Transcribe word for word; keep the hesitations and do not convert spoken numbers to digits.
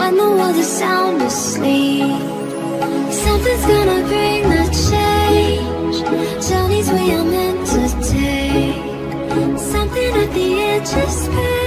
when the world is sound asleep. Something's gonna bring the change, journeys we are meant to take. Something at the edge of space.